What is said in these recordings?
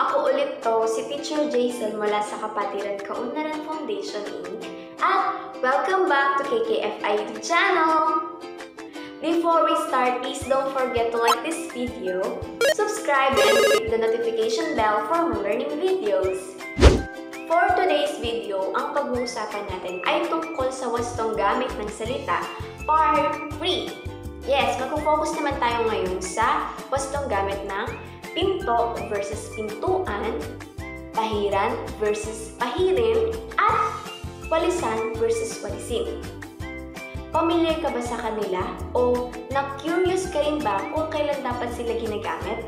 Ako ulit to, si Teacher Jaisel mula sa Kapatiran Kaunlaran Foundation Inc. At welcome back to KKFI YouTube channel! Before we start, please don't forget to like this video, subscribe, and click the notification bell for more learning videos. For today's video, ang pag-uusapan natin ay tungkol sa wastong gamit ng salita, Part 3. Yes, mag-focus naman tayo ngayon sa wastong gamit ng pinto versus pintuan, pahiran versus pahirin, at walisan versus walisin. Pamilyar ka ba sa kanila o na-curious ka rin ba kung kailan dapat sila ginagamit?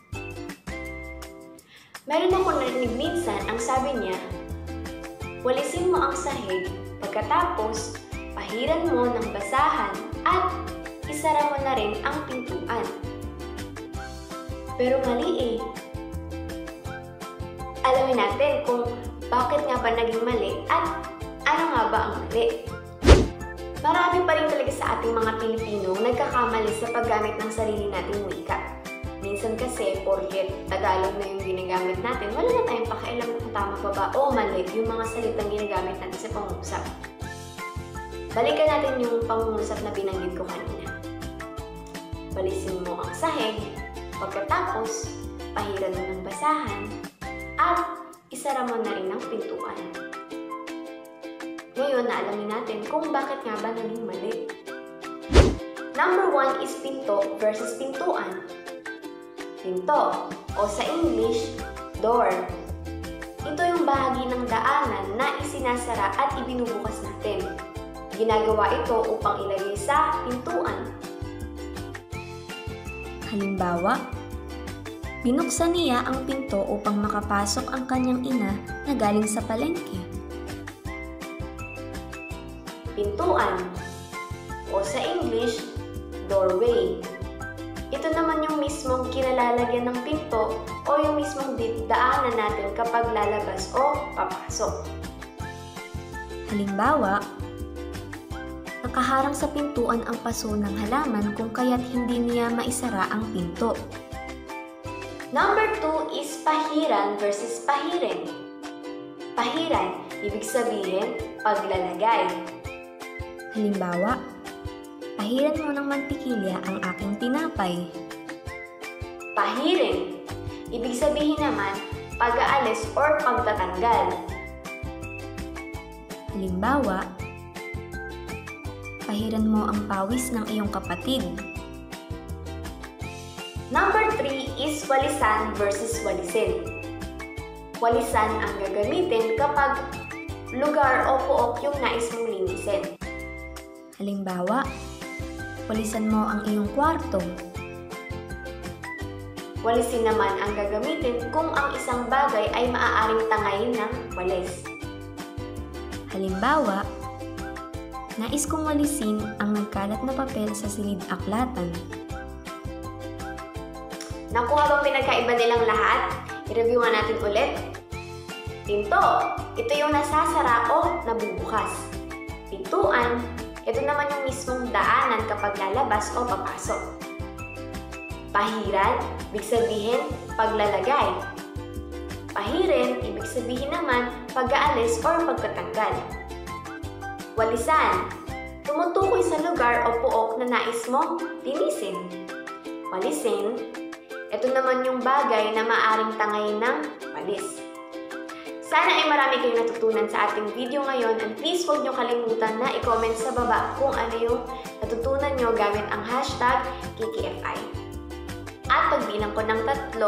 Meron ako narinig minsan ang sabi niya, walisin mo ang sahig, pagkatapos pahiran mo ng basahan at isara mo na rin ang pintuan. Pero mali eh. Alamin natin kung bakit nga ba naging mali at ano nga ba ang mali. Marami pa rin talaga sa ating mga Pilipino nagkakamali sa paggamit ng sarili nating wika. Minsan kasi, porket Tagalog na yung ginagamit natin, wala na tayong pakialam kung tama pa ba o mali yung mga salitang ginagamit natin sa pangungusap. Balikan natin yung pangungusap na binanggit ko kanina. Walisin mo ang sahig, pagkatapos pahiran mo ng basahan, at isara mo na rin ang pintuan. Ngayon, naalamin natin kung bakit nga ba naging mali. Number 1 is pinto versus pintuan. Pinto, o sa English, door. Ito yung bahagi ng daanan na isinasara at ibinubukas natin. Ginagawa ito upang ilagay sa pintuan. Halimbawa, binuksan niya ang pinto upang makapasok ang kanyang ina na galing sa palengke. Pintuan, o sa English, doorway. Ito naman yung mismong kinalalagyan ng pinto o yung mismong daanan natin kapag lalabas o papasok. Halimbawa, nakaharang sa pintuan ang paso ng halaman kung kaya't hindi niya maisara ang pinto. Number 2 is pahiran versus pahirin. Pahiran, ibig sabihin, paglalagay. Halimbawa, pahiran mo ng mantikilya ang aking tinapay. Pahirin, ibig sabihin naman, pag-aalis or pagtatanggal. Halimbawa, pahiran mo ang pawis ng iyong kapatid. Number 3 is walisan versus walisin. Walisan ang gagamitin kapag lugar o pook yung nais mong linisin. Halimbawa, walisan mo ang iyong kwarto. Walisin naman ang gagamitin kung ang isang bagay ay maaaring tangayin ng walis. Halimbawa, nais kong walisin ang nagkalat na papel sa silid-aklatan. Nakuha bang pinagkaiba nilang lahat? I-review nga natin ulit. Pinto, ito yung nasasara o nabubukas. Pintuan, ito naman yung mismong daanan kapag lalabas o papasok. Pahiran, ibig sabihin paglalagay. Pahirin, ibig sabihin naman pag-aalis or pagtatanggal. Walisan, tumutukoy sa lugar o pook na nais mong linisin. Walisin, ito naman yung bagay na maaring tangayin ng walis. Sana ay marami kayong natutunan sa ating video ngayon, and please huwag nyo kalimutan na i-comment sa baba kung ano yung natutunan nyo gamit ang hashtag KKFI. At pagbilang ko ng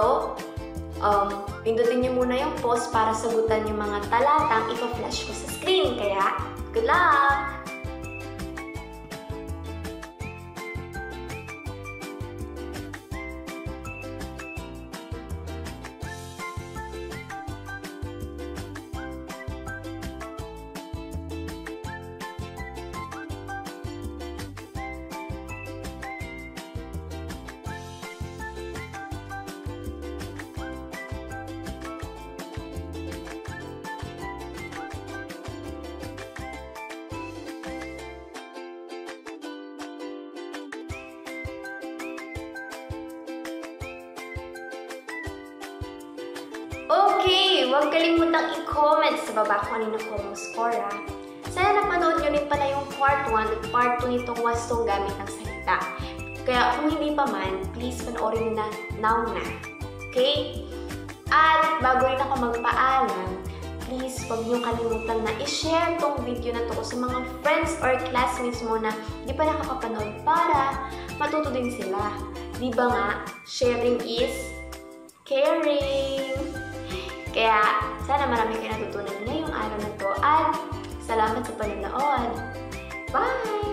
3, pindutin nyo muna yung pause para sagutan yung mga talatang ipa-flash ko sa screen. Kaya, good luck! huwag kalimutang i-comment sa baba kung ano ko mo score ha. Sana napanood nyo rin pala yung part 1 at part 2 nitong wastong gamit ng salita. Kaya kung hindi pa man, please panoorin na now na. Okay? At bago rin ako magpaalam, please huwag niyo kalimutan na i-share tong video na to sa mga friends or classmates mo na di pa nakakapanood para matuto din sila. Di ba nga, sharing is caring. Kaya sana marami kayo natutunan ngayong araw na to at salamat sa panonood. Bye!